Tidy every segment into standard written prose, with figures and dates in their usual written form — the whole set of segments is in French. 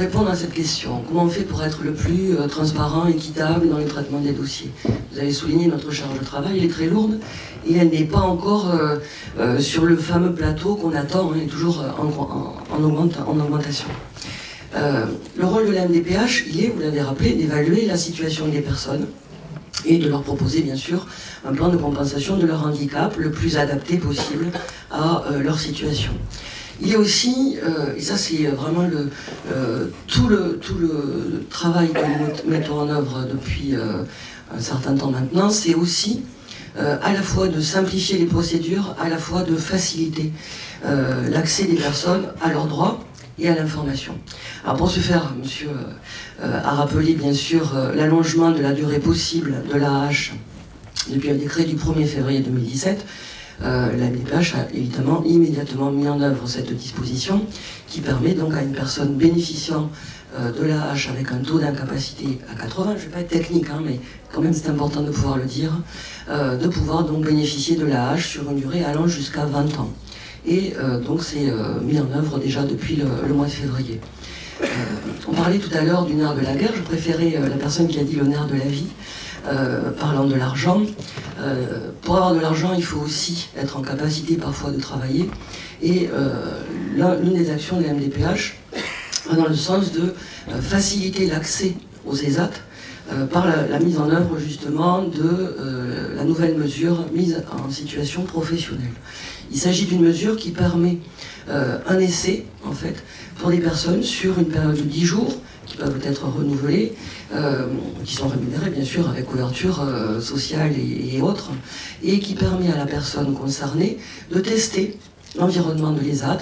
répondre à cette question, comment on fait pour être le plus transparent, équitable dans le traitement des dossiers? Vous avez souligné notre charge de travail, elle est très lourde et elle n'est pas encore sur le fameux plateau qu'on attend, elle est toujours en augmentation. Le rôle de la MDPH, il est, vous l'avez rappelé, d'évaluer la situation des personnes et de leur proposer bien sûr un plan de compensation de leur handicap le plus adapté possible à leur situation. Il est aussi, et ça c'est vraiment tout le travail que nous mettons en œuvre depuis un certain temps maintenant, c'est aussi à la fois de simplifier les procédures, à la fois de faciliter l'accès des personnes à leurs droits et à l'information. Alors pour ce faire, monsieur a rappelé bien sûr l'allongement de la durée possible de l'AAH depuis un décret du 1er février 2017. La MDPH a évidemment immédiatement mis en œuvre cette disposition qui permet donc à une personne bénéficiant de l'AAH avec un taux d'incapacité à 80, je ne vais pas être technique, hein, mais quand même c'est important de pouvoir le dire, de pouvoir donc bénéficier de l'AAH sur une durée allant jusqu'à 20 ans. Et donc c'est mis en œuvre déjà depuis le mois de février. On parlait tout à l'heure du nerf de la guerre, je préférais la personne qui a dit le nerf de la vie, parlant de l'argent. Pour avoir de l'argent, il faut aussi être en capacité parfois de travailler. Et l'une des actions de la MDPH va dans le sens de faciliter l'accès aux ESAT par la mise en œuvre justement de la nouvelle mesure mise en situation professionnelle. Il s'agit d'une mesure qui permet un essai, en fait, pour des personnes sur une période de 10 jours, qui peuvent être renouvelés, qui sont rémunérés bien sûr avec couverture sociale et autres, et qui permet à la personne concernée de tester l'environnement de l'ESAT,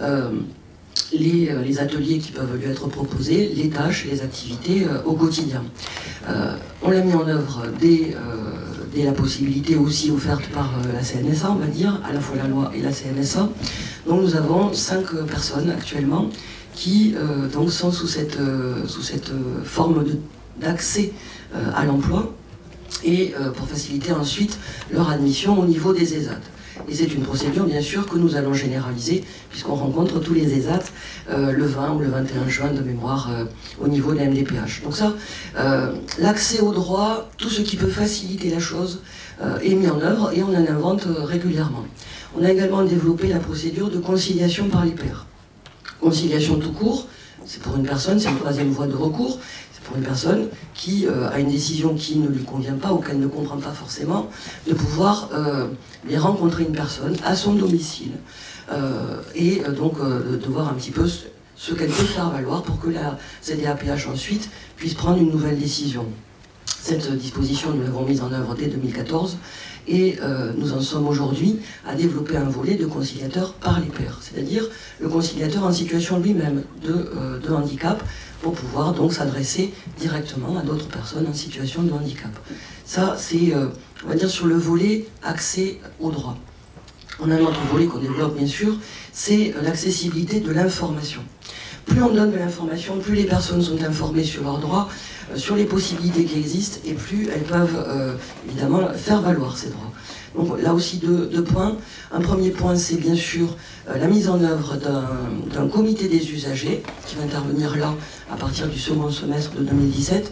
les ateliers qui peuvent lui être proposés, les tâches, les activités au quotidien. On l'a mis en œuvre dès la possibilité aussi offerte par la CNSA, on va dire, à la fois la loi et la CNSA. Donc nous avons 5 personnes actuellement qui donc sont sous cette forme d'accès à l'emploi et pour faciliter ensuite leur admission au niveau des ESAT. Et c'est une procédure bien sûr que nous allons généraliser puisqu'on rencontre tous les ESAT le 20 ou le 21 juin de mémoire au niveau de la MDPH. Donc ça, l'accès au droit, tout ce qui peut faciliter la chose est mis en œuvre et on en invente régulièrement. On a également développé la procédure de conciliation par les pairs. Conciliation tout court, c'est pour une personne, c'est une troisième voie de recours, c'est pour une personne qui a une décision qui ne lui convient pas ou qu'elle ne comprend pas forcément, de pouvoir rencontrer une personne à son domicile et donc de voir un petit peu ce qu'elle peut faire valoir pour que la CDAPH ensuite puisse prendre une nouvelle décision. Cette disposition, nous l'avons mise en œuvre dès 2014 et nous en sommes aujourd'hui à développer un volet de conciliateur par les pairs, c'est-à-dire le conciliateur en situation lui-même de handicap pour pouvoir donc s'adresser directement à d'autres personnes en situation de handicap. Ça, c'est, on va dire, sur le volet accès au droit. On a un autre volet qu'on développe bien sûr, c'est l'accessibilité de l'information. Plus on donne de l'information, plus les personnes sont informées sur leurs droits, sur les possibilités qui existent, et plus elles peuvent évidemment faire valoir ces droits. Donc là aussi deux points. Un premier point, c'est bien sûr la mise en œuvre d'un comité des usagers, qui va intervenir là à partir du second semestre de 2017.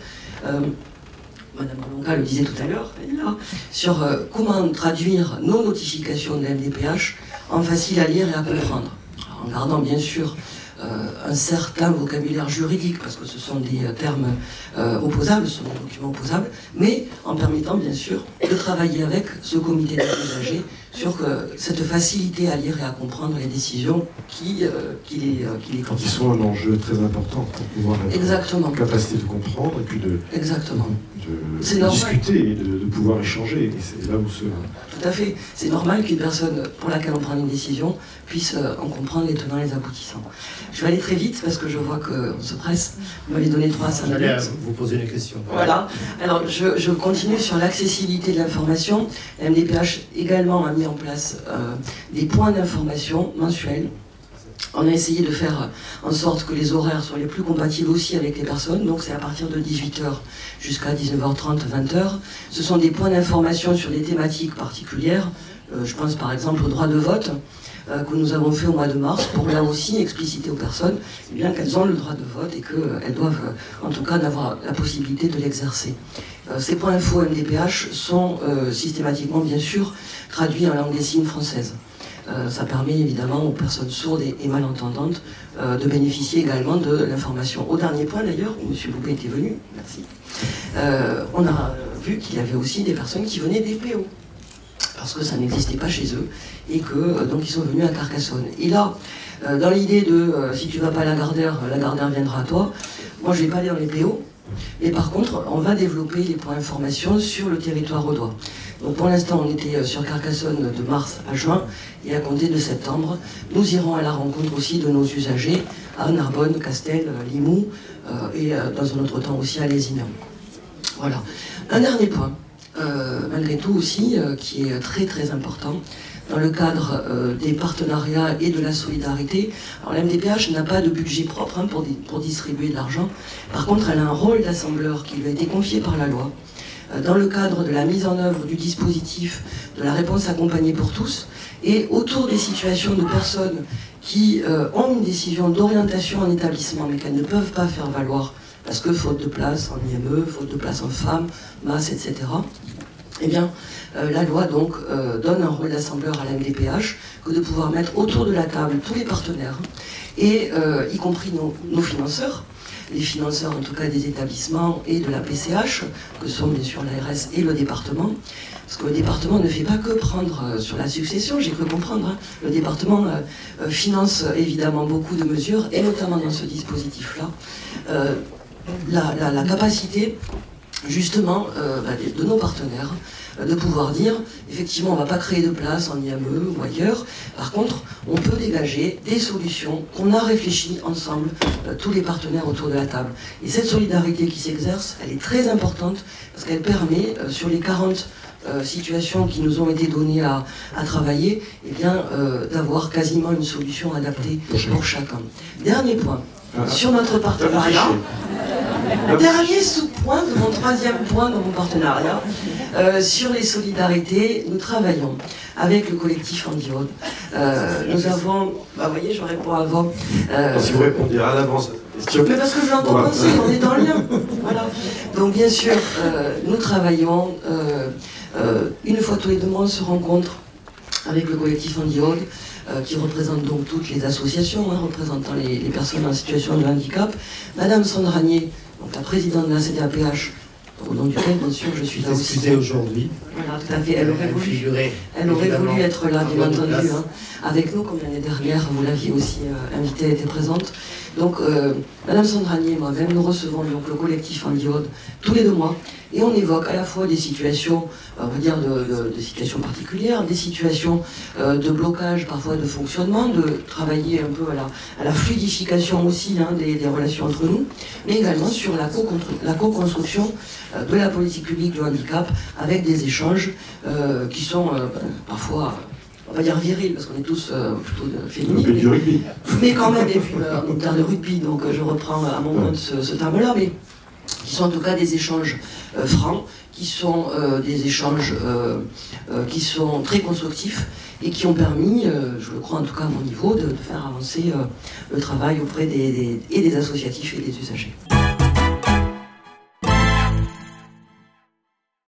Madame Longa le disait tout à l'heure, elle est là, sur comment traduire nos notifications de la MDPH en facile à lire et à comprendre. Alors, en gardant bien sûr un certain vocabulaire juridique, parce que ce sont des termes opposables, ce sont des documents opposables, mais en permettant bien sûr de travailler avec ce comité des usagers sur cette facilité à lire et à comprendre les décisions qui les concernent. Qui sont un enjeu très important pour pouvoir être en capacité de comprendre et puis de discuter et de pouvoir échanger. Et c'est là où ce... Tout à fait. C'est normal qu'une personne pour laquelle on prend une décision puisse en comprendre les tenants et les aboutissants. Je vais aller très vite parce que je vois qu'on se presse. Vous m'avez donné 3 à 5 minutes. J'allais vous poser une question. Voilà. Alors je continue sur l'accessibilité de l'information. La MDPH également a mis en place des points d'information mensuels. On a essayé de faire en sorte que les horaires soient les plus compatibles aussi avec les personnes, donc c'est à partir de 18 h jusqu'à 19h30, 20 h. Ce sont des points d'information sur des thématiques particulières. Je pense par exemple au droit de vote, que nous avons fait au mois de mars pour là aussi expliciter aux personnes qu'elles ont le droit de vote et qu'elles doivent en tout cas avoir la possibilité de l'exercer. Ces points info MDPH sont systématiquement bien sûr traduits en langue des signes française. Ça permet évidemment aux personnes sourdes et malentendantes de bénéficier également de l'information. Au dernier point d'ailleurs, où M. Loubet était venu, merci, on a vu qu'il y avait aussi des personnes qui venaient des PO, parce que ça n'existait pas chez eux, et que donc ils sont venus à Carcassonne. Et là, dans l'idée de si tu ne vas pas à la Gardère viendra à toi, moi je ne vais pas aller dans les PO, mais par contre on va développer les points d'information sur le territoire audois. Donc pour l'instant on était sur Carcassonne de mars à juin, et à compter de septembre, nous irons à la rencontre aussi de nos usagers à Narbonne, Castel, Limoux, et dans un autre temps aussi à Lézignan. Voilà. Un dernier point, malgré tout aussi, qui est très très important, dans le cadre des partenariats et de la solidarité. Alors la MDPH n'a pas de budget propre pour distribuer de l'argent. Par contre, elle a un rôle d'assembleur qui lui a été confié par la loi. Dans le cadre de la mise en œuvre du dispositif de la réponse accompagnée pour tous, et autour des situations de personnes qui ont une décision d'orientation en établissement, mais qu'elles ne peuvent pas faire valoir, parce que faute de place en IME, faute de place en femmes, masse, etc. Eh bien, la loi donc donne un rôle d'assembleur à la MDPH que de pouvoir mettre autour de la table tous les partenaires, et y compris nos financeurs, les financeurs en tout cas des établissements et de la PCH, que sont bien sûr l'ARS et le département, parce que le département ne fait pas que prendre sur la succession, j'ai cru comprendre, hein. Le département finance évidemment beaucoup de mesures, et notamment dans ce dispositif-là, la capacité justement de nos partenaires de pouvoir dire, effectivement, on ne va pas créer de place en IME ou ailleurs, par contre, on peut dégager des solutions qu'on a réfléchies ensemble, tous les partenaires autour de la table. Et cette solidarité qui s'exerce, elle est très importante, parce qu'elle permet, sur les 40 situations qui nous ont été données à travailler, eh bien, d'avoir quasiment une solution adaptée pour chacun. Dernier point, sur notre partenariat. Dernier sous-point de mon troisième point dans mon partenariat, sur les solidarités, nous travaillons avec le collectif Andiode. Nous avons, vous voyez, je réponds avant. Si vous répondiez à l'avance. Mais parce que je l'entends penser, on est dans le lien. Voilà. Donc bien sûr, nous travaillons, une fois tous les 2 mois, on se rencontre avec le collectif Andiode, qui représente donc toutes les associations, représentant les personnes en situation de handicap. Madame Sandranier, donc la présidente de la CDAPH, au nom duquel, bien sûr, je suis là aussi. Excusez aujourd'hui. Voilà, tout à fait. Elle aurait voulu être là, bien entendu, avec nous, comme l'année dernière, vous l'aviez aussi invitée, elle était présente. Donc, Madame Sandranier et moi-même, nous recevons donc le collectif Andiode tous les 2 mois, et on évoque à la fois des situations, on va dire, des situations particulières, des situations de blocage, parfois de fonctionnement, de travailler un peu à la fluidification aussi des relations entre nous, mais également sur la co-construction de la politique publique du handicap, avec des échanges qui sont parfois, on va dire virils, parce qu'on est tous plutôt féminines, mais quand même, et puis on est terme de rugby, donc je reprends à mon compte ce terme-là, mais qui sont en tout cas des échanges francs, qui sont des échanges qui sont très constructifs et qui ont permis, je le crois en tout cas à mon niveau, de faire avancer le travail auprès des associatifs et des usagers.